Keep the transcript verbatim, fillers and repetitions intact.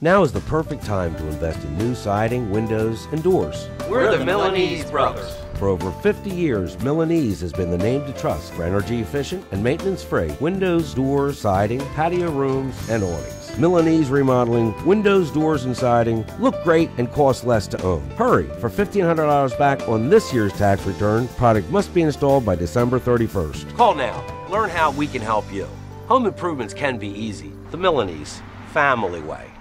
Now is the perfect time to invest in new siding, windows, and doors. We're the Milanese brothers. For over fifty years, Milanese has been the name to trust for energy-efficient and maintenance-free windows, doors, siding, patio rooms, and awnings. Milanese Remodeling, windows, doors, and siding look great and cost less to own. Hurry! For fifteen hundred dollars back on this year's tax return, product must be installed by December thirty-first. Call now. Learn how we can help you. Home improvements can be easy. The Milanese family way.